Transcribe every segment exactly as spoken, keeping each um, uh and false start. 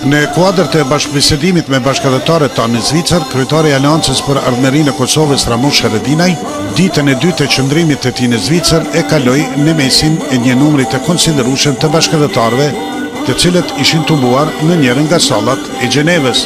Në kuadër të bashkëbisedimit me bashkëdhëtarët tanë në Zvicër, kryetari i Aleancës për Ardhmërinë e Kosovës Ramush Haradinaj, ditën e dytë të qëndrimit të tij në Zvicër e kaloi në mesin e një numri të konsiderueshëm të bashkëdhëtarëve, të cilët ishin tumbuar në njërin nga sallat e Gjenevës.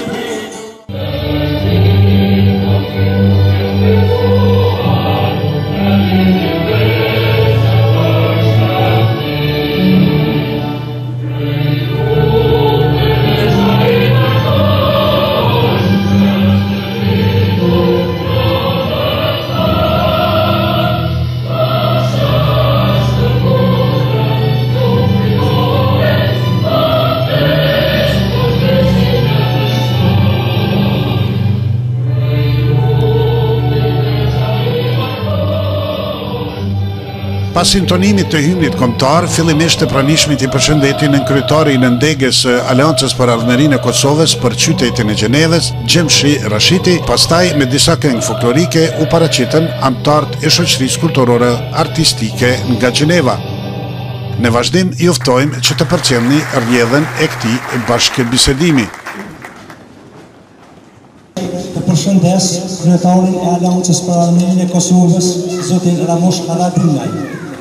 Pas intonimit të hymnit kombëtar, fillimisht të pranishmit i përshëndetin në kryetari në ndegës Aleancës për Ardhmërinë e Kosovës për qytetin e Gjenevës, Gjemshi Rashiti, pastaj me disa këngë folklorike u paraqitën anëtarët e shoqërisë kulturore artistike nga Gjeneva. Në vazhdim i uftojmë që të përcjellni rrjedhën e këtij bashkëbisedimi. Të përshëndes kryetarin e Aleancës për Ardhmërinë e Kosovës, zotin Ramush Haradinaj.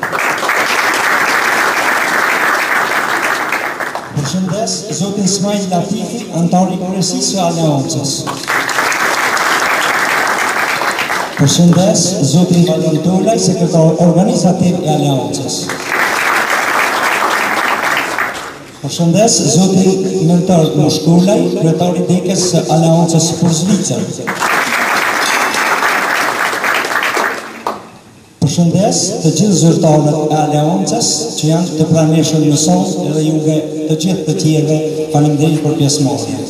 Përshëndes zotin Smajl Latifi, antari kryesisë së Aleancës. Përshëndes zotin Valon Tolaj, sekretar organizativ i Aleancës. Përshëndes zotin Nëntar Moshkullaj, kryetari dekës së Aleancës për Zvicër. Përshëndes të gjithë zyrtarët e Aleancës që janë të pranishëm në sallë edhe juve të gjithë të tjerëve, faleminderit për pjesëmarrjen.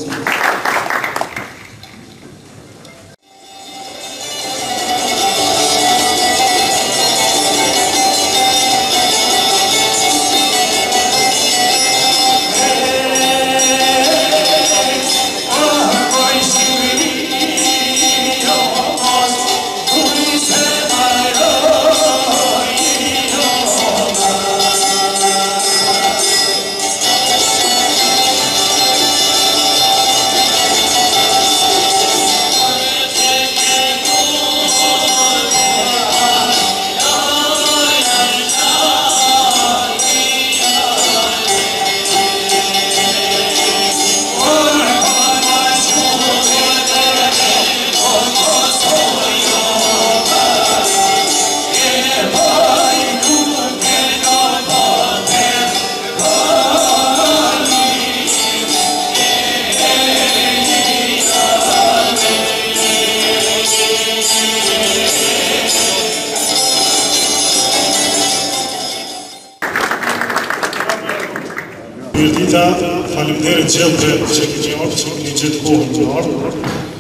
Mirdita, faleminderit gjithëve që keni ardhur, që keni gjetë kohën të ardhur.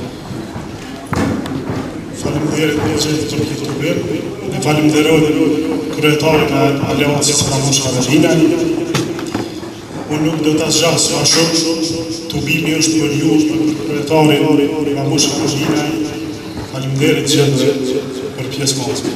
Faleminderit për gjithë të këtë bërë. Ne falenderoj kryetarin e Aleancës Ramush Haradinaj. Unë nuk do të zgjas më shumë, tubimi është për ju, kryetarin Ramush Haradinaj. Faleminderit gjithëve për pjesëmarrjen.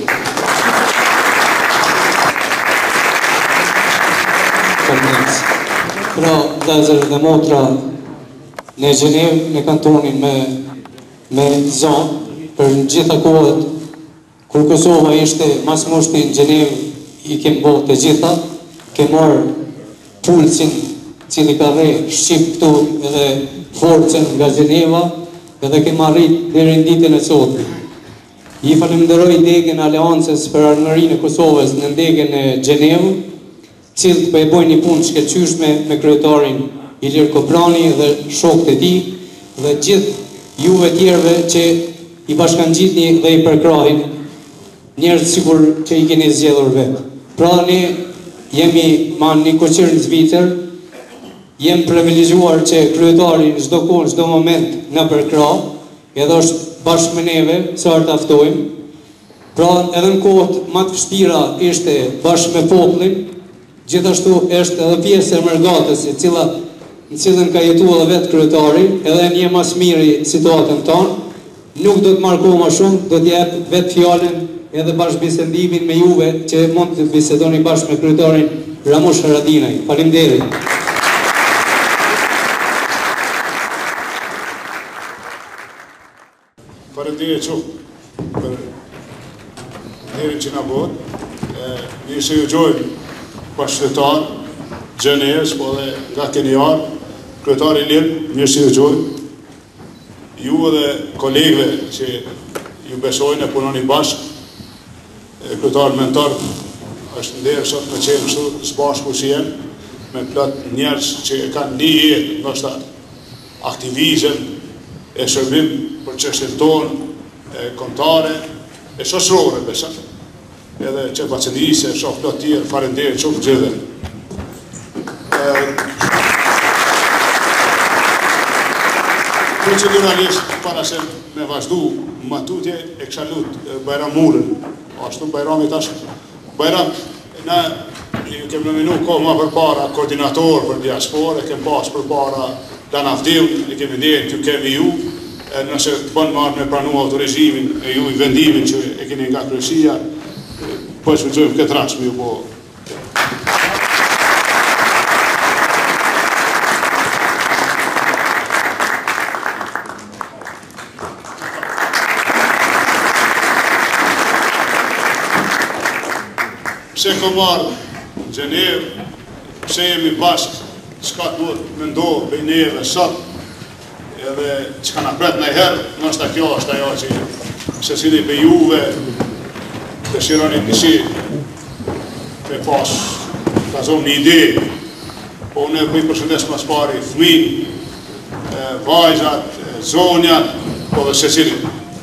Pra, vëllezër dhe motra, në Gjenevë, në kantonin me, me zonë, për në gjitha kohët, kur Kosova ishte mas moshti në Gjenevë, i kemë bërë të gjitha, kemë marë pulsin, cili ka dhe shqip këtu edhe forcen nga Gjeneva, edhe kemë arrit deri në ditën e sotme. I falenderoj degën Aleancës për Ardhmërinë e Kosovës në degën e Gjenevë, cilët për e bojnë një punë shkëlqyeshme me kryetarin Ilir Koprani dhe shokët e tij dhe gjithë juve tjerëve që i bashkangjitni dhe i përkrahin njerëz sikur që i keni zgjedhur vetë. Pra ne jemi ma një koqir në Zvicër, jem privilegjuar që kryetari në çdo kohë, në çdo moment na përkrah, edhe është bashkë me neve, sa të aftojmë. Pra edhe në kohët më të vështira ishte bashkë me popullin. Gjithashtu është edhe pjesë e mërgatës e cila në cilën ka jetu edhe vetë kryetari, edhe një mas miri situatën tonë, nuk do të marko ma shumë, do të jep vetë fjallën edhe bashkë bisendimin me juve që mund të bisedoni bashkë me kryetarin Ramush Haradinaj. Faleminderit. përndirë qëftë për njerin që nga botë. Një se ju gjojnë bashkëtar, Gjenerës, po dhe nga Keniar, kryetari Lirë, mirë se ju gjojnë. Ju dhe kolegëve që ju besojnë e punoni bashkë, kryetar mentor, është nderë sot me qenë kështu s'bashku si jenë, me plot njerëz që kanë një jetë, ndoshta aktivizëm e shërbim për çështjen tonë, e kontare, e shoqërore besoj. Edhe që pacientisë, shoh plot tjerë, faleminderit shumë gjithë. Proceduralisht, para se me vazhdu matutje, e kisha lut Bajram Murën, ashtu Bajrami tash, Bajram, na ju kem nominu kohë ma për para koordinator për diaspor, e kem pas për para Dan Avdil, e kemi ndirë që kemi ju, nëse bënë marrë me pranu autorizimin e ju i vendimin që e keni nga kryesia, po e shvëgjojmë këtë rast me ju po. Pse ko marrë Gjenevë, pse jemi bashkë, s'ka të duhet me ndohë bëj neve sot, edhe që ka na pret në herë, nështë kjo është ajo që se cili për juve të shironi nësi me pas të zonë një ide, po unë e bëj përshëndes mas pari fëmin, vajzat, zonjat, po dhe se cili.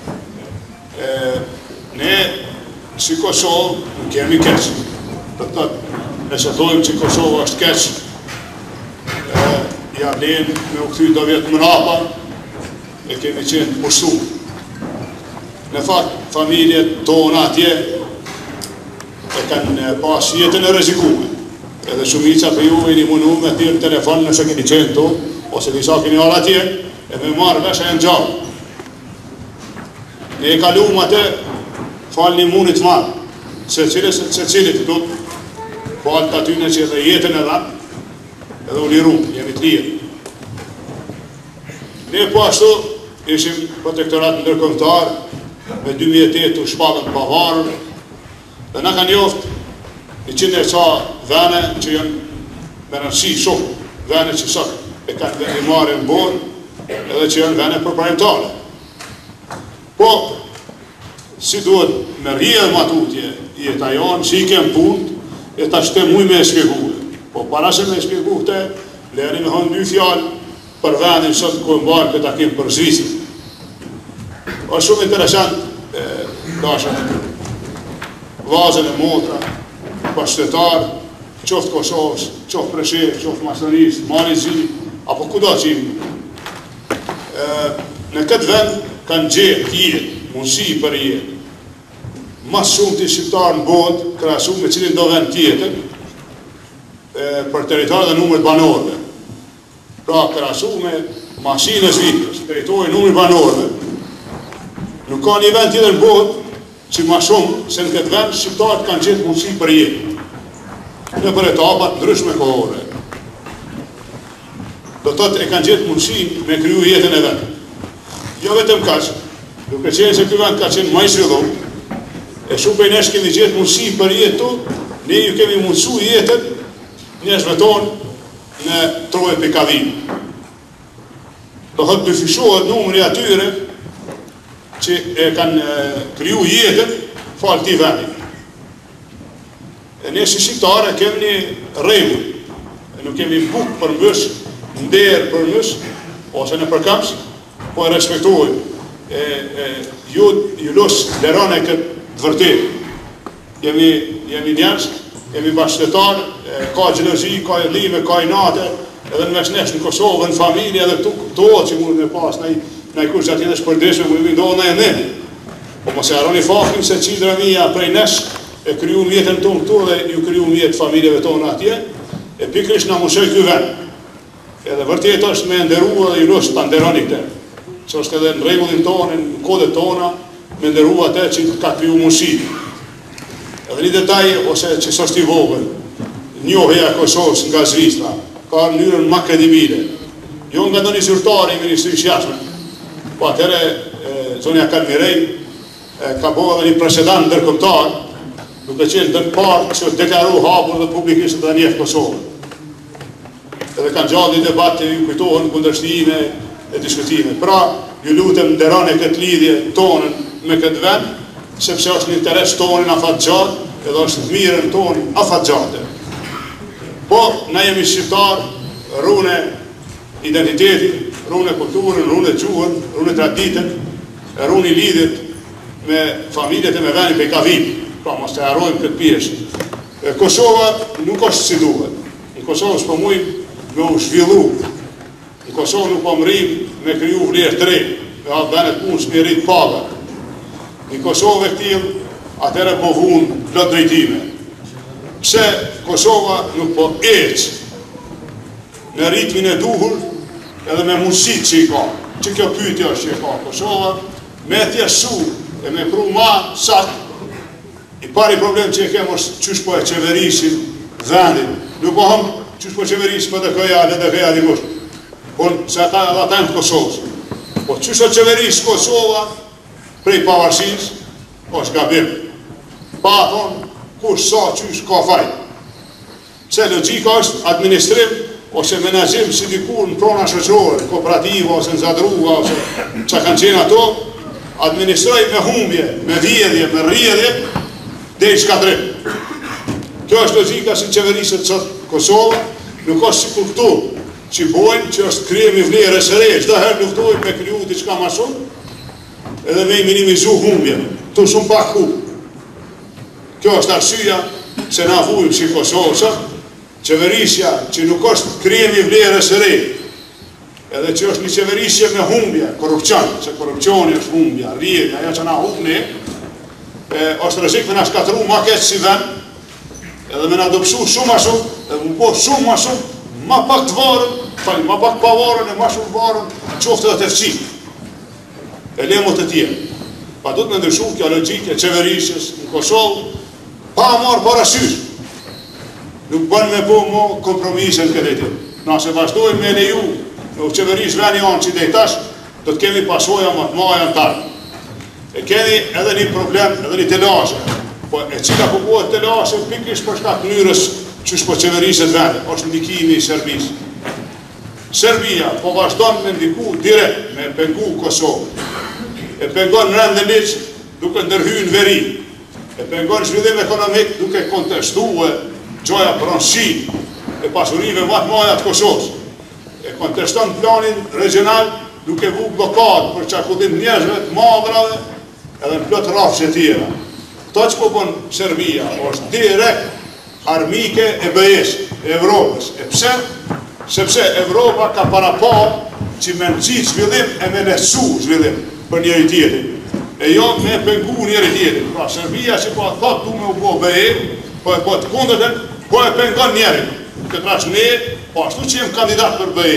Ne, si Kosovë, nuk kemi keqë. Të tëtë, nëse dojmë që Kosovë është keqë, ja vlenë me u këthy do vjetë mrapa, e kemi qenë pushtu. Në fakt, familjet tona atje e kanë pas jetën e rezikume. Edhe shumica për ju e një munu me thirë telefon nëse keni qenë to, ose disa keni arë atje, e me marrë vesha e në gjallë. Ne e kalumë atë, falë një munit marë, se cilës se cilit do të falë të atyne që edhe jetën e dhanë, edhe u liru, jemi të lirë. Ne po ashtu ishim protektorat ndërkombëtar me dy mijë e tetë u shpallën pavarur, dhe na kanë joftë një qind e ca vene që janë me rëndësi shumë, vene që sot e kanë i marrë në borë, edhe që janë vene përparimtare. Po, si duhet me rrjedhë matutje, jeta jonë, që i kemë punët, e ta shte muj me e shpjeguhe. Po, para se me e shpjegu këte, leheni me hënë dy fjallë për vendin sot ku e mbarë këtë akim për Zvicër. O shumë interesant, dashën, vazën e motra, bashkëtar, qoftë Kosovës, qoftë Preshevë, qoftë Macedonisë, Mali Zi, apo kudo që imi. Në këtë vend kanë gjerë jetë, mundësi për jetë. Mas shumë të shqiptarë në botë, krasu me cilin do vend tjetër, për teritorë dhe numër banorëve. Pra, krasu me masinë e Zvicrës, teritorë e numër banorëve. Nuk ka një vend tjetër në botë, që ma shumë, se në këtë vend, shqiptarët kanë gjithë mundësi për jetë. Në për etapat ndryshme kohore. Do të të e kanë gjithë mundësi me kryu jetën e vend. Jo vetëm kaqë, duke qenë se këtë vend ka qenë ma i zhvilluar, e shumë për nesh kemi gjithë mundësi për jetë tu, ne ju kemi mundësu jetën njëshme tonë në troje pikavim. Do hëtë përfishohet numëri atyre që e kanë kryu jetën falë ti vendin. E ne si shqiptare kemi një regull, nuk kemi bukë për mësh, nderë për mësh, ose në përkams, po e respektojnë. Ju lusë lerone këtë të vërtet. Jemi, jemi njerës, jemi bashkëtarë, ka gjelëzi, ka lime, ka inate, edhe në mesnesh në Kosovë, në familje, edhe këtu këtohet që mund me pas, në i kush që ati dhe shpërdeshme, mu i vindohë në e nëni. Po mos e aroni faktin se qidra mija prej nesh, e kryu mjetën tonë këtu dhe ju kryu mjetë familjeve tonë atje, e pikrish në mushoj këj vend. Edhe vërtet është me nderu dhe ju nështë të nderoni këte. Që është edhe në regullin tonë, në kodet tona, me nderu atë që ka kryu mushi. Edhe një detaj, ose që së është i vogën, njohja Kosovës nga Zvicra, ka mënyrën ma kredibile. Jo nga do një zyrtari i Ministrisë Jashtme, po atëre zonja Kalmirej, ka bo edhe një presedant ndërkombëtar, duke qenë ndër parë që deklaru hapur dhe publikisht dhe njeh Kosovën. Edhe kanë gjallë një debat që ju kujtohen kundërshtime e diskutime. Pra, ju lutem nderoni këtë lidhje tonën me këtë vend, sepse është një interes tonin afatgjatë, edhe është mirën tonin afatgjate. Po, na jemi shqiptar, rune identitetin, rune kulturën, rune gjuhën, rune traditën, rune lidhjet me familjet e me venin pe i ka vit. Pra, mos të harrojmë këtë pjesë. Kosova nuk është si duhet. Në Kosovë s'po mujmë me u zhvillu. Në Kosovë nuk po mrim me kriju vlerë të re, me atë venet punë s'me rrit paga. Në Kosovë e këtil, atëre po vunë plot drejtime. Pse Kosova nuk po ecë në ritmin e duhur edhe me mundësit që i ka. Që kjo pyetja është që i ka Kosova, me thjeshtësu e me pru ma saktë. I pari problem që e kemë është qysh po e qeverisin vendin. Nuk po hëm qysh po qeverisin për dhe këja dhe dhe këja dikush. Po se ata edhe ata në Kosovës. Po qysh o qeveris Kosova prej pavarësis, është gabim. Pa thonë, kush sa qysh ka fajt. Se logika është administrim ose menazhim si dikur në prona shoqërore, kooperativa ose në zadruga ose që kanë qenë ato, administroj me humbje, me vjedhje, me rjedhje, dhe i shkatrim. Kjo është logika si qeverisët sot Kosova, nuk është si kur këtu, që bojnë që është krijemi vlerë e sëre, çdo herë luftojnë me kriju diçka më shumë, edhe me i minimizu humbje, të shumë pak hu. Kjo është arsyeja se na vujmë si Kosovë, qeverisja që nuk është krijemi vlerë e sëre, edhe që është një qeverisje me humbje, korupcion, se korupcioni është humbja, rrjedhja, ajo që na humbni, është rrezik me na shkatru ma keq si vend, edhe me na dobësu shumë a shumë, edhe më po shumë a shumë, ma pak të varën, fali, ma pak pa varën e ma shumë varën, qoftë edhe të fqit. E lemot të tjerë. Pa du të me ndryshu kjo logjike qeverisjes në Kosovë, pa marë parasysh. Nuk bën me po mo kompromise në këtë tjerë. Na se vazhdojmë me leju, në qeverish veni anë që dejtash, do të kemi pasoja më të maja në tarë. E keni edhe një problem, edhe një telashe. Po e cila po bëhet telashe, pikrish për shkak mënyrës që shpo qeveriset vende, është ndikimi i Serbisë. Serbia po vazhdon me ndiku direkt, me pengu Kosovë. E pengon në rend dhe liqë, duke ndërhyjë në veri. E pengon zhvillim ekonomik, duke kontestuë gjoja pronësi e pasurive matë maja të Kosovës. E konteston planin regional, duke vu blokadë për çakullim njerëzve të madrave, edhe në plot rrafshe tjera. Këto që po bën Serbia është direkt armike e B E-s, e Evropës. E pse? Sepse Evropa ka para parë që me nëzit zhvillim e me lehtësu zhvillim për njëri tjetrin. E jo me pengu njëri tjetrin. Pra Serbia që po thot du me u bo B E, po e po të kundërtën, po e pengon njerin. Këtë rash ne, po ashtu që jem kandidat për B E.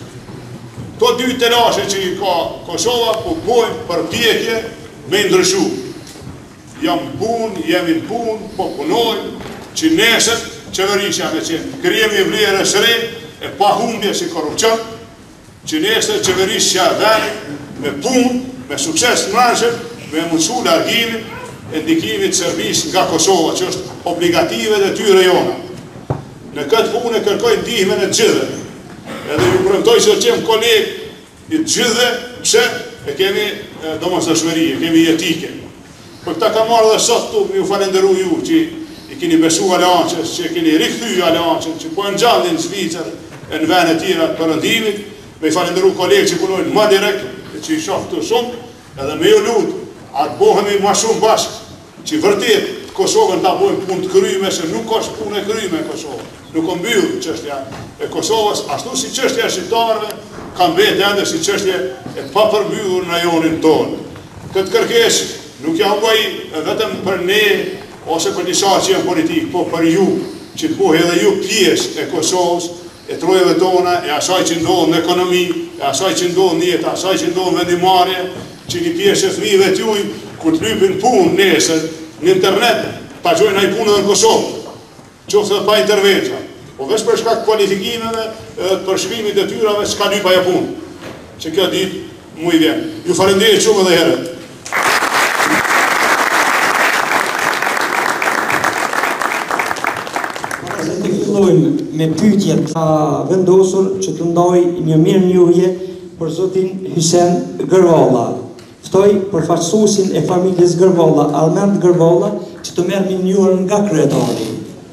To dy telashe që i ka Kosova, po bojnë për pjekje me ndryshu. Jam punë, jemi në punë, po punojnë, që nesër qeverisja me qenë krijemi vlerë e sëre, e pa humbje si korupcion, që nesër qeverisja veni me punë, me sukses në rrëshën, me mundësu largimin e ndikimit Serbisë nga Kosova, që është obligative dhe tyre jona. Në këtë punë e kërkoj ndihmën e gjithë. Edhe ju premtoj që qemë kolegë i gjithë, pse e kemi domosdoshmëri, e kemi jetike. Për këta ka marrë dhe sot tu, ju falenderu ju, që i keni besu aleanqës, që i keni rikthy aleanqën, që po e në gjallin në Zvicër, e në vene tjera të përëndimit, me i falenderu kolegë që punojnë ma direkt, që i shofë të shumë, edhe me ju lutë, atë bohemi ma shumë bashkë, që vërtet Kosovën ta bojmë punë të kryme, se nuk është punë e kryme e Kosovë. Nuk o mbyllë qështja e Kosovës, ashtu si qështja e shqiptarëve, kam vetë ende si qështje e papërmbyllur në rajonin tonë. Këtë kërkesë nuk jam bëj vetëm për ne, ose për njësa që jenë politikë, po për ju, që të bohe edhe ju pjesë e Kosovës, e trojeve tona, e asaj që ndohë në ekonomi, e asaj që ndohë në jetë, asaj që ndohë në vendimarje, që një pjesë e fëmijëve t'juj, kur t'lypin punë nesër, në internet, ta gjojnë ai punë dhe në Kosovë, qoftë dhe pa intervenca. Po veç për shkak kualifikimeve, për shkrimit e tyrave, s'ka lypa e punë. Që kjo ditë Muy bien. Ju falenderoj shumë edhe herët. Të fillojmë me pyetjet të vendosur që të ndoj një mirënjohje për zotin Hysen Gërvalla. Ftoj përfaqësuesin e familjes Gërvalla, Armend Gërvalla, që të merr mirënjohjen nga kryetari.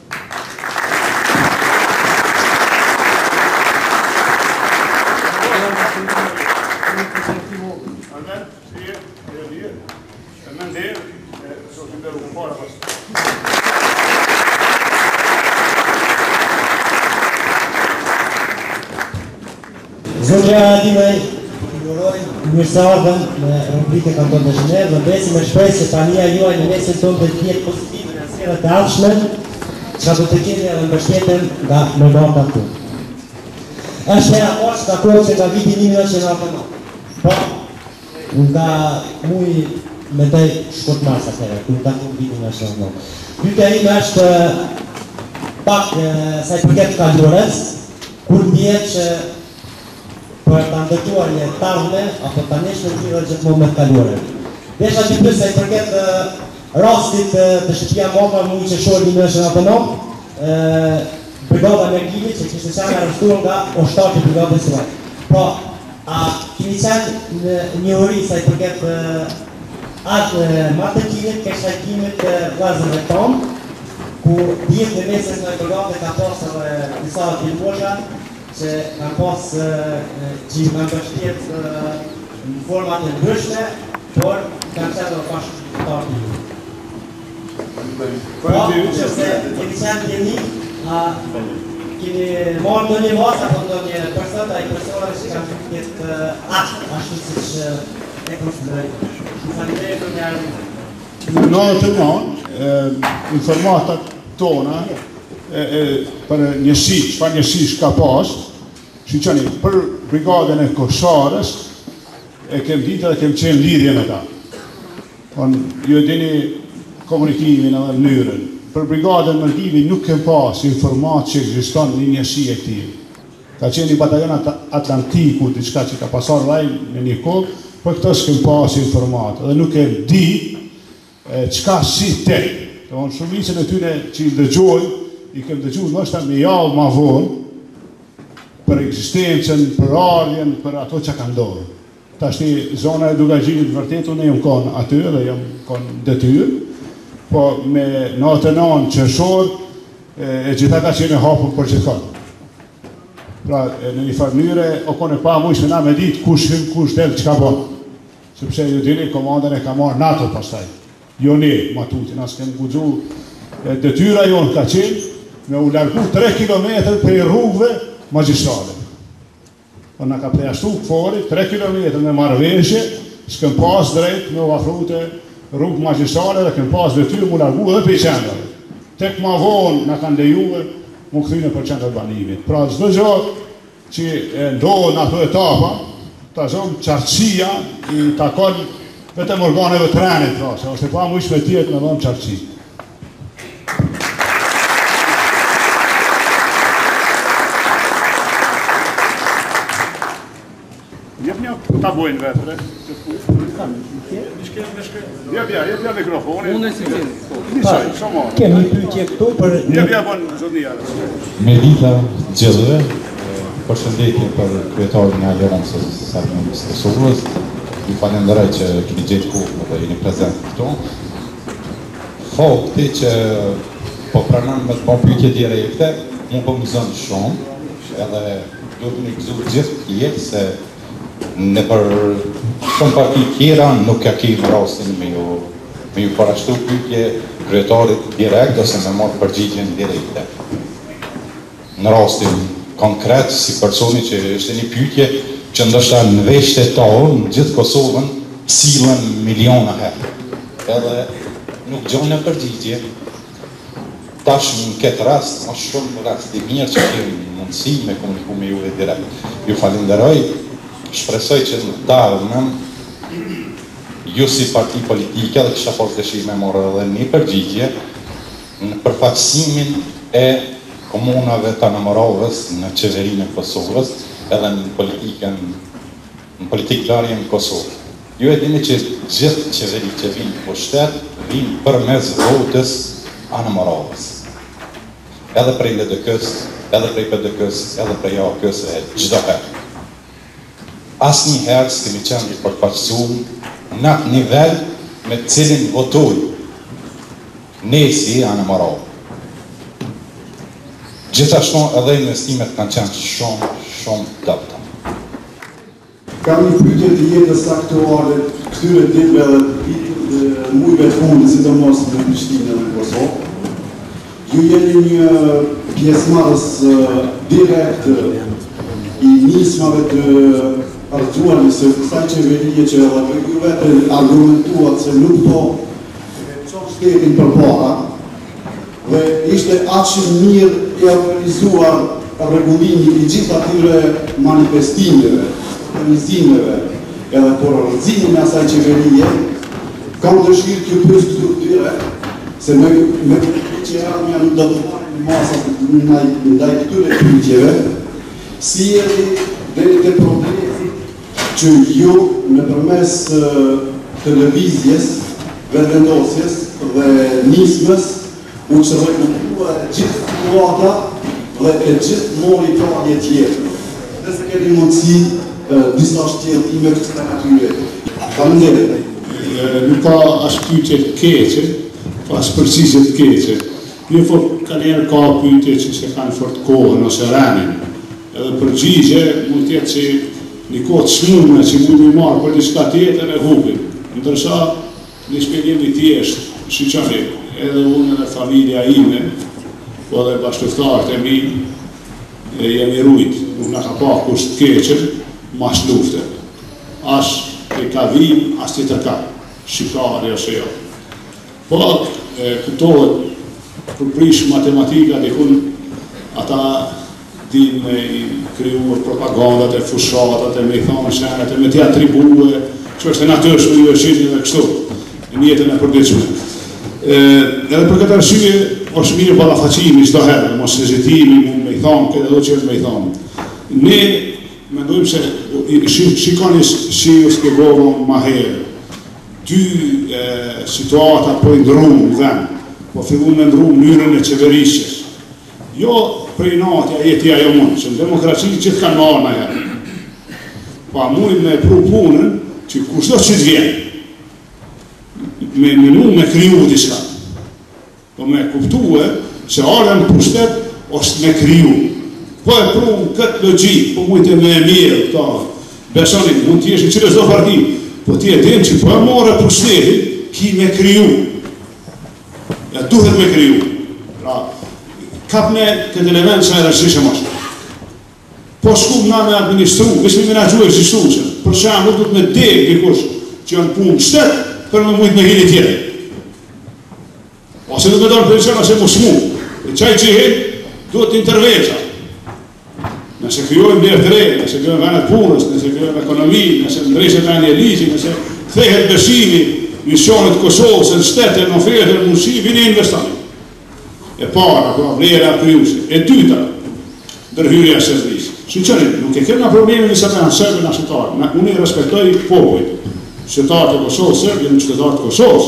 Zotja Dimaj, uroj mirëseardhjen në rubrikën Kanton të Zhënërë dhe besim e shpresoj se tania juaj në mesin tonë do të jetë pozitive në sfera të ardhshme, çka do të keni edhe mbështetjen nga mëdhata këtu. Është hera poshtë ka kohë që nga viti një mijë nëntëqind e novanta e nëntë. Po, nga muji me të shkurt-mars atëherë, kur takon vitin një mijë nëntëqind e novanta e nëntë. Pyetja ime është pak sa i përket kalorës, kur dihet që për të ndërtuar një tavle, apo të neshme në gjyra gjithmonë me kalore. Desha që përsa i përket rastit të Shqipia Mopa, mujë që shorë një nëshë në autonom, brigada Mergili, që kështë qenë arrestuar nga oshtati brigada Sivaj. Po, a kini qenë në një ori sa i përket atë martëqinit, kështë hajtimit vazën e tonë, ku djetë në meses në brigade ka pasër disa filmosha, që kanë pas që i kanë bështjet në format e ndryshme, por kanë qenë në pashë të tartë një. Po, që se keni qenë një një, keni marrë në një mas, apo në një përstët, a i përstëve që kanë këtë ashtë, ashtu si që e konsideroj. Në falimderi për njerë. Në nënë të nënë, informatat tona, për njësi, çfarë njësi shka pas, që qëni, për brigadën e Kosharës, e kem ditë dhe kem qenë lidhje me ta. Ju e dini komunikimin edhe mënyrën. Për brigadën Mërgili nuk kem pas informat që ekziston një njësi e këtij. Ka qenë një batalion Atlantiku, diçka që ka pasar laj në një kohë, për këtë s'kem pas informat. Dhe nuk e di çka si te. Shumicën e tyre që i dëgjoj, i kem dëgjuar ndoshta me javë ma vonë, për eksistencën, për ardhjen, për ato që ka ndodhur. Tashti zona e Dugaxhinit vërtet unë jam kon aty dhe jam kon detyrë, po me natë e nënë qershor e gjitha ka qenë hapur për gjithkon. Pra në një farë mënyrë o kone pa mujshme na me ditë kush hyn, kush del, çka bën. Sepse ju dini komandën e ka marrë NATO pastaj. Jo ne, Matutin, as kemë guxu detyra jonë ka qenë me u largu tre kilometrë për rrugëve magjistrale. Po na ka përjashtu këfori, tre kilometrë me marrëveshje, s'kem pas drejt me u afrute rrugë magjistrale dhe kem pas detyrë mu largu edhe për qendrave. Tek ma vonë na kanë lejuar mu kthine për qendrat banimit. Pra çdo gjë që ndohen ato etapa, ta zonë qartësia i takon vetëm organeve të rrenit, pra, se është e pa mujshme tjetë me dhonë qartësi. Jep një ta bojnë vetre. Jep ja, jep ja mikrofonin. Unë e si qenë. Kemi një pyetje këtu për... Jep ja bon zotnia. Medita Gjellëve, përshëndetje për kryetarin e Aleancës së Armendisë të Kosovës. Ju falenderoj që keni gjetë kohë dhe jeni prezent këtu. Fakti që po pranon me të pa pyetje direkte, mu po më zënë shumë, edhe do të një gëzur gjithë tjerë se në për shumë parti tjera nuk ka kemë rastin me ju, me ju parashtu pyetje kryetarit direkt ose me marrë përgjigjen direkte. Në rastin konkret, si personi që është një pyetje që ndoshta në veshte tonë, në gjithë Kosovën, silën miliona herë. Edhe nuk gjonë në përgjigje. Tash në këtë rast, më shumë rast i mirë që kemi mundësi me komuniku me juve direkt. Ju falenderoj, shpresoj që në darëmën, ju si parti politike dhe kisha pas dëshirë me morë edhe një përgjigje në përfaqësimin e komunave të Anëmarovës në qeverinë e Kosovës, edhe në politikën në politiklarje në Kosovë. Ju e dini që gjithë qeveri që vinë po shtetë, vinë për mes votës anëmaravës. Edhe prej L D K-s, edhe prej P D K-s, edhe prej A K-s e gjitha herë. Asë një herë së kemi qenë një përfaqësuar në atë nivel me cilin votoj ne si anëmaravë. Gjithashtu edhe investimet kanë qenë shumë, shumë dopta. Kam një pyetje të jetës aktuale këtyre ditëve dhe mujve të fundit, sidomos në Prishtinë dhe në Kosovë. Ju jeni një pjesëmarrës direkt i nismave të argjuanis së kësaj qeverie që edhe ju vetë argumentuat se nuk po çon shtetin përpara dhe ishte aq mirë i organizuar rregullimi i gjithë atyre manifestimeve, organizimeve edhe por organizimin e asaj qeverie, kam dëshirë që pyes këtu direkt se me me që armja nuk do të marrë në masat ndaj këtyre pyetjeve, si jeni deri te problemi që ju nëpërmes televizjes, vendosjes dhe nismës u çrregulluar gjithë situata dhe e gjithë mori palje tjetër. Dhe se keni mundësi disa shqyrtime këto natyre. Faleminderit. Nuk ka as pyetje të keqe, pa as përgjigje të keqe. Një fort ka njerë ka pyetje që se kanë fort kohën ose ranin. Edhe përgjigje mund tjetë që një kohë të shmume që mund një marë për diçka tjetër e hupim. Ndërsa një shpjegim i thjeshtë, shiqani, edhe unë edhe familja ime, po edhe bashkëftarët e mi, e jemi rujt, nuk nga ka pa kusht keqen, mas lufte. As e ka vim, as të të ka, shikari ose jo. Po, këtohet përprish matematika, dikun ata din me kryuar propagandat e fushatat e me i thonë shenet e me tja atribue, që është e natyrshme një vëshinjë dhe kështu, në jetën e përdiqme. Edhe për këtë arsye, është mirë balafacimi çdo herë, mos hezitimi, mund me i thonë, këtë do që është me i thonë. Ne mendojmë se shikoni si u spjegovëm ma herë, dy situata po i ndrumë në vend, po fillun me ndrumë mënyrën e qeverisjes. Jo prej natja jetja jo mund, që në demokraci që të kanë marrë në herë. Pa mujnë me pru punën që kushto që të vjenë, me menu me kryu diska. Po me kuptue se ardhen pushtet është me kryu. Po e pru në këtë logik, po mujtë me e mirë, ta besoni, mund t'jesh i qërës do parti, po ti e din që po e more pushtetit, ki me kryu. Ja duhet me kryu. Pra, kapne këtë element që e rëshishë mështë. Po shkum na me administru, vishme me menagju e kështu që, për shemë nuk du të me dek dikush që janë punë shtetë, për me mujtë me hili tjetë. Ose du të me dorë për qëma se mu shmu. E qaj që hinë, duhet të interveqa. Nëse kryojmë dhe të rejë, nëse kryojmë venet punës, nëse kryojmë ekonomi, nëse ndrejshet e një ligji, nëse thehet beshimi, misionit Kosovës, në shtetë, në ofertë, në mundësi, vini investani. E para, pra vlera kryusi. E dyta, dërhyrja sërdisë. Shqyqerit, nuk e kemna problemi njësa me në sërbë në shqytarë. Unë i respektoj popojt. Shqytarët e Kosovës, sërbë, jenë qytetarët e Kosovës.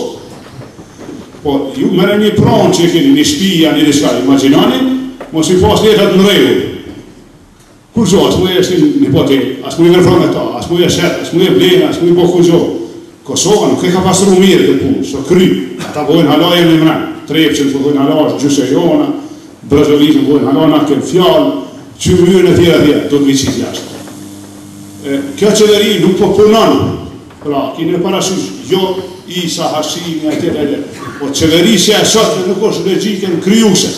Po, ju mërë një pronë që e keni një shpija, një diska, imaginani, mos i pas letat në rejë. Kur gjo, as mu e është një potet, as mu i vërfron me ta, as mu i e shetë, as mu i e blena, as mu i bo kur gjo. Kosova nuk e ka pasru mirë të punë, së kry. Ata bojnë halaje në mrenë. Trepqen të bojnë halaje, gjushe jona, brëzëvizën bojnë halaje, kënë fjallë, që mërën e tjera tjera, do të vicit jashtë. Kjo qeveri nuk po punon, pra, kine parasysh, jo i sa hashimi e tjera e po qeverisja e sotë nuk është legjike në kryuse.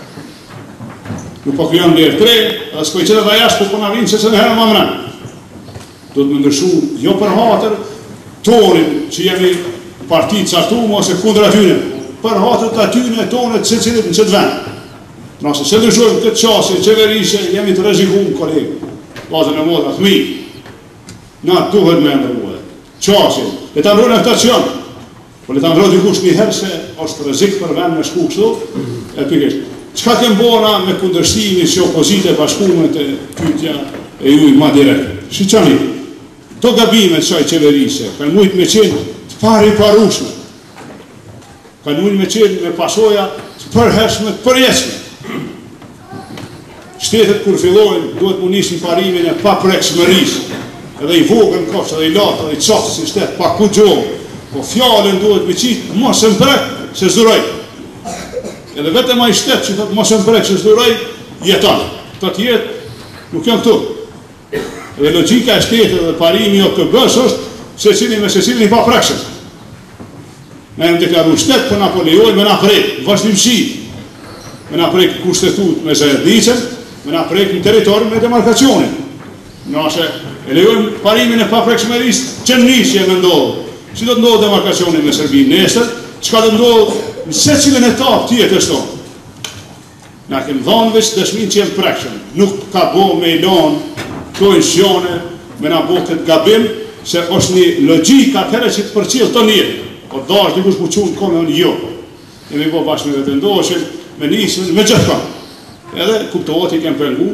Nuk po kryon dhe e tre, edhe s'poj qëtë dhe jashtë po puna vinë që se në herë më mrenë. Do të më ndërshu, jo për hatër, torin që jemi partit cartumë ose kundër atyne, për hatër të atyne tonë të cilët në qëtë vend. Nëse se lëshojmë këtë qasje, qeverisje, jemi të rezikumë, kolegë, bazën e modra, të mi. Na duhet me ndërmuhe. Qasje, le të ndrojnë e këta që janë, po le të ndrojnë dikush një herë se është rezik për vend me shku kështu, e pikisht. Qka kem bona me kundërshtimi që opozite bashkume të pytja e juj ma direkt? Shqyqani, këto gabime të saj qeverise kanë mujtë me qenë të pari parushme, kanë mujtë me qenë me pasoja të përhershme, të përjetshme. Shtetet kur fillojnë duhet mu nisin parimin e paprekshmërisë, edhe i vogën kofsh, edhe i latë, edhe i qafë si shtet, pa ku gjohë, po fjallën duhet me qitë mos e mprek se zduroj. Edhe vetëm a i shtet që thotë mos e mprek se zduroj, jeton. Të tjetë nuk janë këtu. Edhe logika e shtetet dhe parimi o të bësh është se cilin me se cilin i paprekshëm. Me në deklaru shtet për Napoleon, me na prejkë, vazhdimësi, me na prejkë kushtetut me zërdicën, me na prejkë në teritor me demarkacionin. Nëse e lejojmë parimin e paprekshmërisë që nisje me ndodhë. Si do të ndodhë demarkacionin me Serbinë nesër, çka do ndodhë në se cilën etapë tjetër tonë. Na kemë dhënë veç dëshmin që jemë prekshëm. Nuk ka bo me i lonë këto insione, me na bo këtë gabim, se është një logjika atëherë që të përcjell të njëri. Po dash dikush mu qunë kome unë jo. Jemi bo bashkë me vetë ndoshin, me nisën, me gjithë kam. Edhe kuptohet i kemë pengu.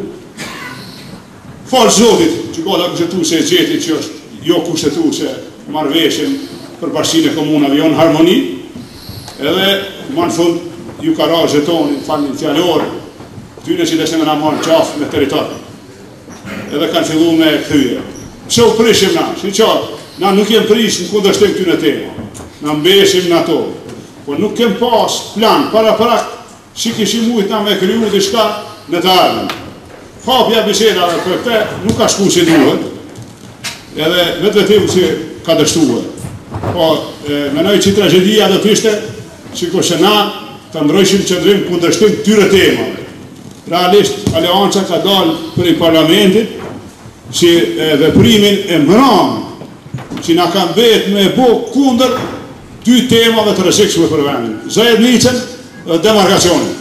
Falë Zotit, që gata kushtetu se e gjeti që është jo kushtetu se marveshim për bashkësinë e komunave jo në harmoni, edhe ma në fund ju ka ra zhetonin, falin fjallorë, tyne që deshe me na marë qafë me teritorë. Edhe kanë fillu me këthyje. Pse u prishim na, shi qatë, na nuk jem prish në kundërshtim këtyne tema, na mbeshim në ato, po nuk kem pas plan, para para, që kishim ujtë na me kryu dhe shka në të ardhën. Hapja biseda dhe për te nuk ka shku si duhet, edhe vetë vetim që ka dështuhet. Po, menoj që tragedia dhe të ishte, që ko që na të ndrojshim qëndrim kundërshtim tyre temave. Realisht, Aleanca ka dalë për i parlamentit, që veprimin e mëranë, që na kam bet me bo kundër dy temave të rëzikshme për vendin. Zajednicën dhe demarkacionin.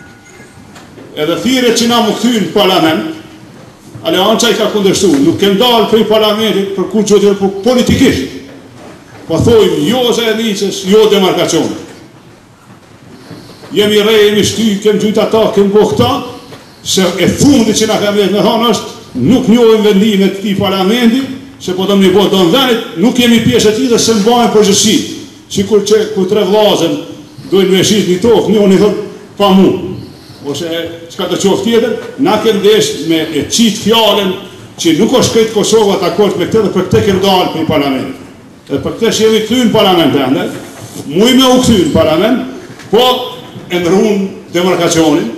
Edhe thire që na më këthynë në parlament, Aleanca i ka kundërshtu, nuk kem dalë për i parlamentit për ku qëtër për politikisht. Po thojmë, jo zajednicës, jo demarkacionit. Jemi rej, jemi shty, kem gjujtë ata, kem bo këta, se e fundi që na kam vetë me thonë është, nuk njohim vendimet këti parlamenti, se po të më një botë do në venit, nuk jemi pjesë e ti dhe se mbajnë përgjësi. Si kur që ku tre vlazen, dojnë me shqit një tokë, një një thotë, pa mu. Ose qka të qoftë tjetër, na kem desh me e qitë fjallën që nuk është këtë Kosova të akord me këtë dhe për këtë kem dalë për i parlament. Dhe për këtë që jemi këthy në parlament e ndër, muj me u këthy në parlament, po e nërun demarkacionin.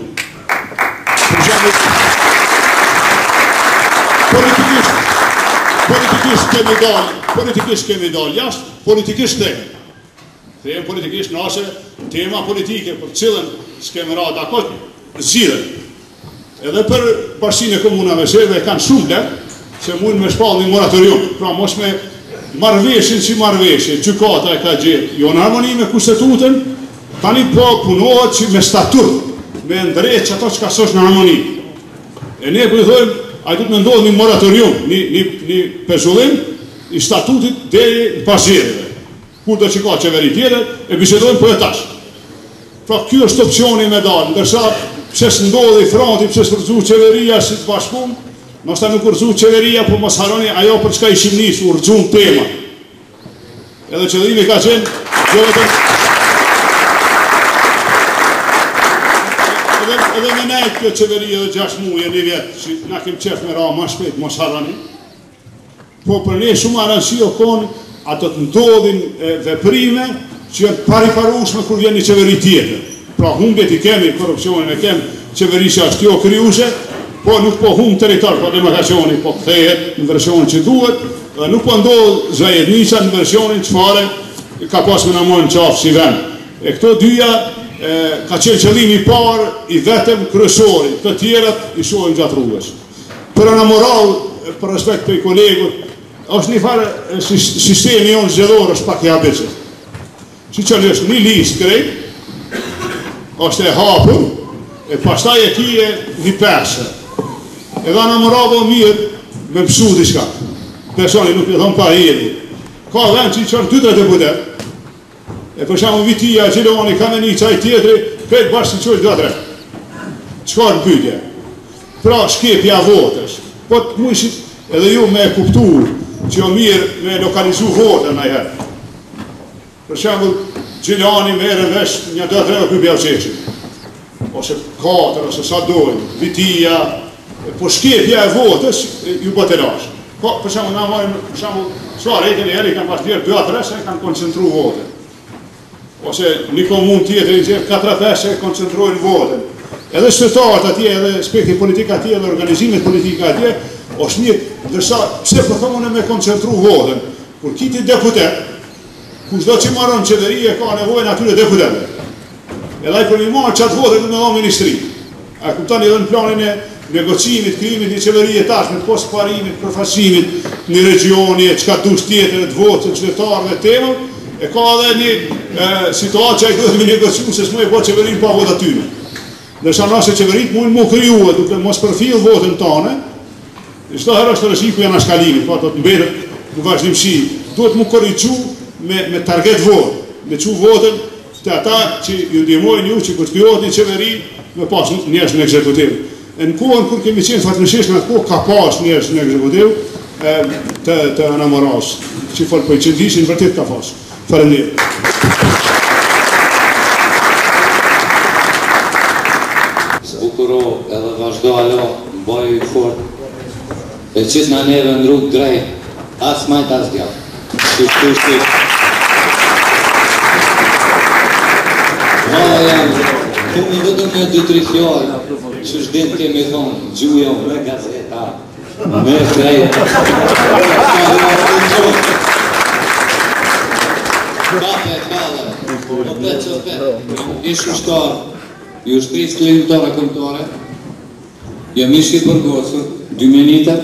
Politikisht, politikisht kemi dalë, politikisht kemi dalë jashtë, politikisht të e. Thejmë politikisht nëse tema politike për cilën s'kemi ra dakot, zhire. Edhe për bashkësinë e komunave se dhe kanë shumë lek, se mund me shpall një moratorium. Pra mos me marveshin si marveshin, gjykata e ka gjithë, jo në harmoni me kushtetutën, tani po punohet që me statut, me ndrejt që ato që ka sosh në harmoni. E ne për i thojmë, a i du të me ndodhë një moratorium, një, një, një pezullim, i statutit dhe në pasjereve. Kur do që ka qeveri tjetër, e bisedojmë për e tash. Pra kjo është opcioni me dalë, ndërsa pse së ndodhi fronti, pse së rëzu qeveria si të bashkum, nështë nuk rëzu qeveria, po mos haroni ajo për çka ishim nisë, u rëzun tema. Edhe qëllimi ka qenë, jo vetëm... Edhe, edhe me nejtë kjo qeveria dhe gjashtë muje një vjetë, që na kem qef me ra ma shpejt, mos haroni, po për ne shumë aranësi o konë, ato të ndodhin veprime që janë pariparueshme kur vjen një qeveri tjetër. Pra humbjet i kemi, korupcionin e kemi, qeverisja është jo kryushe, po nuk po humb territor, po demarkacioni po kthehet në versionin që duhet, dhe nuk po ndodh Zajednica në versionin çfarë ka pas me na marrë në qafë si vend. E këto dyja e, ka qenë qëllimi i parë i vetëm kryesori, të tjerat i shohim gjatë rrugës. Për ana moral, për respekt për kolegut, është një farë sistemi jonë zgjedhor është pak i habicës. Si që është një listë krejt, është e hapur, e pastaj e kije një persë. Edhe anë moravo mirë me mësu diçka. Personi nuk e thonë pa jedi. Ka vend që i qërë dy tre deputet, e përshamu vitia, Gjiloni, Kamenica i tjetri, këtë bashkë që qërë dy tre. Qëka në pytje? Pra shkepja votës. Po të mujshit edhe ju me kuptu që jo mirë me lokalizu votën a herë. Për shembull, Gjilani merë vesh një do të rëve për Bjauqeqin, ose katër, ose sa dojnë, vitia, po shkepja e votës ju bëtë e lashë. Për shembull, na marim, për shembull, sa rejtën e herë i kanë pastirë dy atë rese e kanë koncentru votën. Ose një komun tjetër i gjithë katër pesë e koncentrojnë votën. Edhe shtettarët atje, edhe spekti politika atje, edhe organizimit politika atje, është një, dërsa, pse për thomune me koncentru votën, kur kiti deputet, kush do që marron qeveri e ka nevojnë atyre deputetve. Edhe ai për një marë qatë votën në do ministri. A kuptani edhe në planin e negocimit, krijimit një qeveri e tashme, pos parimit, përfaqësimit, një regioni, qka dush tjetër, të votën, qytetarëve, temën, e ka edhe një situatë që a i duhet me negociu se s'mu e po qeverin pa vot atyre. Dërsa nëse qeverit mund mu kryuë, duke mos përfil votën tane, çdo herë është rreziku janë shkalimit, po ato të mbetet në vazhdimsi, duhet mu korrigju me, me target votë, me që votën të ata që ju ndihmojnë ju që kur të krijohet një qeveri, me pas njerëz në ekzekutiv. Në kohën kur kemi qenë fatmirësisht në atë kohë ka pas njerëz në ekzekutiv të të anamoras, që fol po i qëndishin vërtet ka pas. Faleminderit. Bukuro edhe vazhdo alo, mboj i fort, e qitë në neve në rrugë drejt, as majt as djallë. Shtu shtu shtu. Valla janë, kemi vetëm me dy tri fjallë, që shdin kemi thonë, gjujo me gazeta, me drejt. Kape, kale, o pet që pet, ishë ushtarë, ju shtrisë të lindutore këmëtore, jam ishki për gocër, dy minitër,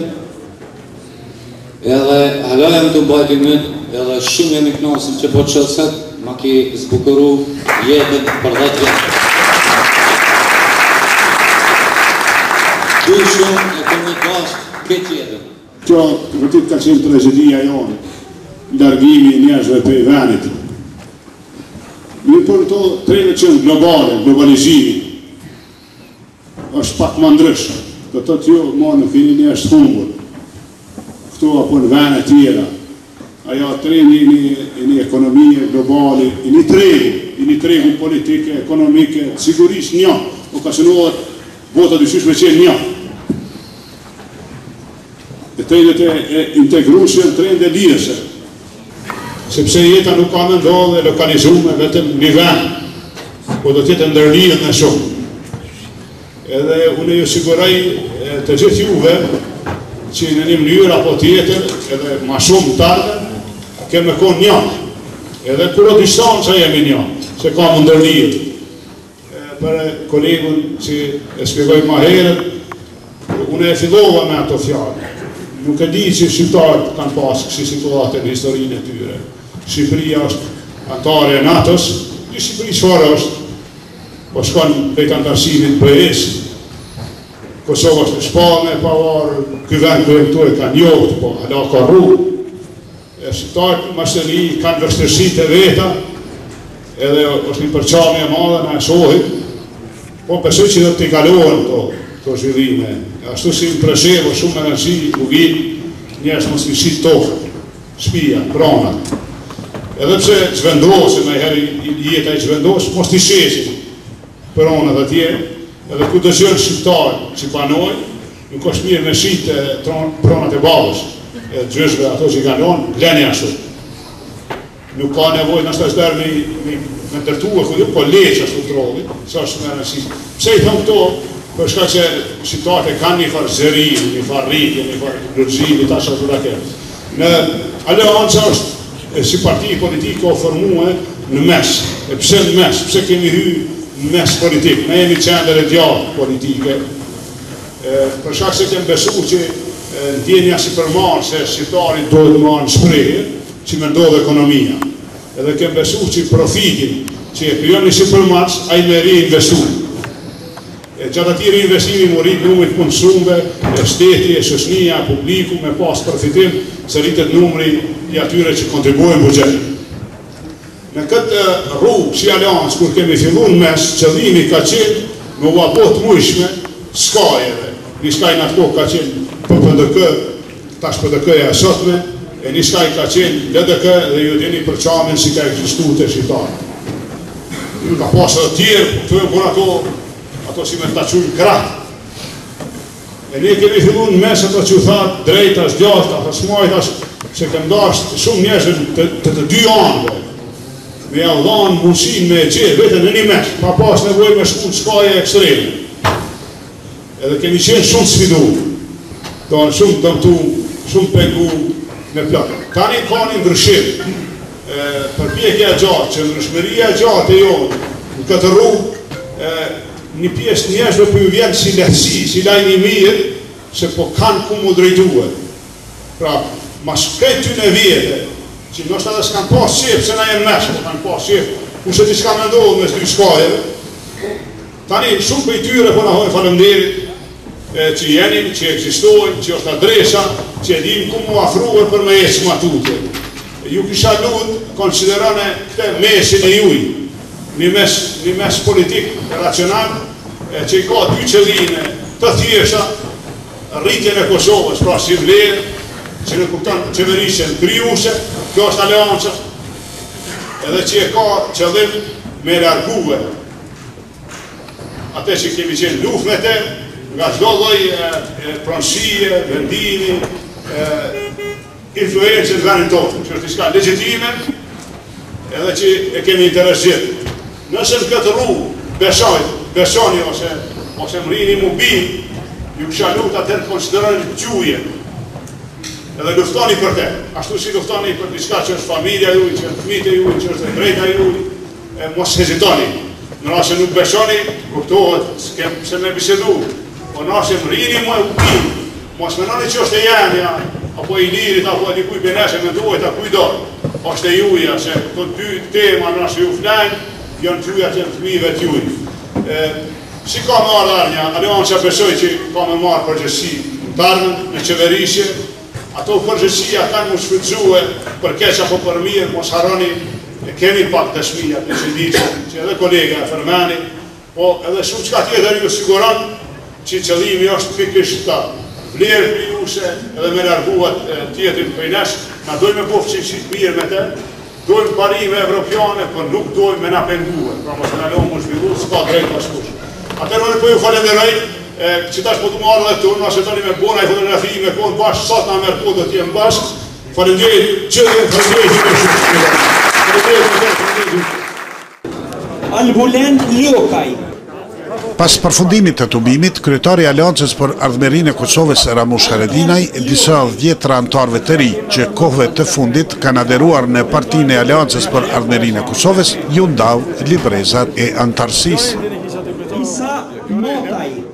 edhe halojëm të mbaj dy minut, edhe shumë jemi knosim që po të qëllëset, ma ki zbukuru jetën për dhjetë vjetë. Du shumë e këmë të bashkë këtë jetën. Kjo vërtit ka qenë tragedia jonë, largimi njerëzve për i venit. Një për to trejnë qënë globale, globalizimi, është pak më ndryshë. Do të të jo, ma në fini një është humbur. Këto apo në vene tjera. Aja trejnë i një ekonomie globale, i një trejnë, i një trejnë politike, ekonomike, sigurisht një, o ka shënuat vota dyshysh me qenë një. E trejnët e integrushën, trejnët e lirëse. Sepse jeta nuk ka me ndodhe lokalizume vetëm një vend, po do tjetë ndërlijën në shumë. Edhe unë ju siguraj të gjithë juve që në një mënyrë apo tjetër, edhe ma shumë të ardhe, keme konë një. Edhe kërë distanca jemi një, se ka më ndërlijën. Për kolegun që e spjegoj ma herët, unë e fillova me ato fjallë. Nuk e di që shqiptarët kanë pasë kësi situatë në historinë e tyre. Shqipëria është antare e natës, një Shqipëri qëfar është, po shkon pejtë antarësimit për esë. Kosovë është në Shpane, pavarë, këj vend kërëm të e ka njohtë, po hala ka rrugë. Shqiptarët mashtëri kanë vështërësit e veta, edhe është një përqami e madhe në e shohit, po besoj që do të i kalohen të, të zhvillime. Ashtu si në Preshevë, shumë energji u vinë, njerës mos një shqit tokë, shpia, pronat. Edhe pse zhvendosë, me herë jetë a i zhvendosë, mos t'i shesin pronat atje, edhe ku dëgjën shqiptarë që panojnë, nuk është mirë me shqit pronat e babës, e gjyshve ato që i kalonë, gleni ashtu. Nuk ka nevoj në ashtë ashtë dërë me ndërtu e këtë, po leqë ashtu të rovi, sa është me energji. Pse i thëmë këto, për shka që shqiptarët e kanë një farë zërin, një farë rritje, një farë lërgjim, një tasha të raket. Në Aleanca është si parti politikë o formue në mes. E pse në mes? Pse kemi hy në mes politikë? Ne jemi qender e djatë politike. Për shka që kemë besu që ndjenja si përmarë se shqiptarit do të marë në shprejë, që me ndodhë ekonomia. Edhe kemë besu që profitin që e kryon një si përmarës, a i me reinvestu. Gjatë atire investimi më rritë numrit konsumve, e shteti, e shëshnia, publiku, me pas përfitim, se rritet numri i atyre që kontribuojnë bugjetin. Në këtë rrugë, si Aleancë, kur kemi fillu në mes, qëllimi ka qenë me uapot mujshme, skaj edhe. Një skaj në atë kohë ka qenë për P D K, tash P D K-ja e sotme, e një shka i ka qenë L D K dhe ju dini për qamin si ka ekzistu të shqiptarë. Ka pasë dhe tjerë, të e kur ato, ato si me të qujnë kratë. E ne kemi fillu në mes ato që u thatë drejta, sgjata, smajta, se këmë dashtë shumë njëshën të të, të dy anëve, me ja dhanë mundësin me e qërë, vetën në një mes, pa pas nevoj me shku në shkaje ekstreme. Edhe kemi qenë shumë sfidu, do në shumë dëmtu, shumë pegu me plakë. Tani ka një ndryshim, përpjekja gjatë, që ndryshmeria gjatë e jonë, në këtë rrugë, një pjesë njerëzve për ju vjenë si lehtësi, si lajnë i mirë, se po kanë ku mu drejtuar. Pra, mas këtë ty në vjetë, që nështë edhe s'kanë pas qefë, se na jenë meshë, po kanë pas qefë, ku se ti s'ka me ndohë me s'ty shkajeve. Tani, shumë për i tyre, po në hojë falemderit, që jenin, që eksistojnë, që është adresa, që edhim ku mu afruve për me esë matute. Ju kisha lutë, konsiderane këte mesin e juj, një mes, një mes politik racional, që i ka dy qëllime të thjesha, rritjen e Kosovës, pra si vlerë, që në kupton qeverisjen kryuse, kjo është aleanca, edhe që e ka qëllim me largue atë që kemi qenë luft me te, nga çdo lloj pronësie, vendimi, influencë në vendin tonë, që është diçka legjitime, edhe që e kemi interesit. Nëse në këtë rrugë, besoj, besoni ose, ose më rini mu bin, ju kësha lutë atër të konsideroni gjuje, edhe luftoni për te. Ashtu si luftoni për diçka që është familja ju, që është fëmijët e ju, që është drejta ju, e mos hezitoni. Në rrasë nuk besoni, kuptohet, se me bisedu. Po nëse më rini mu e bin, mos menoni që është e jenja, apo i lirit, apo e dikuj beneshe me duhet, apo i dorë. është e juja, se të dy tema nëse ju flenë, janë tyja që në fëmijëve t'juj. Si ka me marrë arnja, Aleanca besoj që ka me marrë përgjësi të armën në qeverisje, ato përgjësia kanë mu shfrytëzue për keq apo për mirë, mos haroni, e kemi pak dëshmija të që diqë, që edhe kolega e Fermani, po edhe shumë qka tjetër ju siguron që qëllimi është pikrisht ta vlerë për juse edhe me larguat tjetërin për nesh, na dojmë e pofë që që të mirë me te, dojmë parime evropiane, për nuk dojmë me na penguhe, pra mos në leon më shvillu, s'ka drejt më shkush. Atër në për ju falenderoj, që tash po të marrë dhe të urna, se tani me bona i fotografi, me kohën bashkë, sa të nga merë kohë dhe t'jem bashkë, falenderit që dhe falenderit që shumë. Albulen Lokaj. Pas përfundimit të tubimit, kryetari i Aleancës për Ardhmërinë e Kosovës Ramush Haradinaj, disa dhjetra anëtarëve të ri që kohëve të fundit kanë aderuar në partinë e Aleancës për Ardhmërinë e Kosovës, ju ndau librezat e antarësisë. Isa Motaj.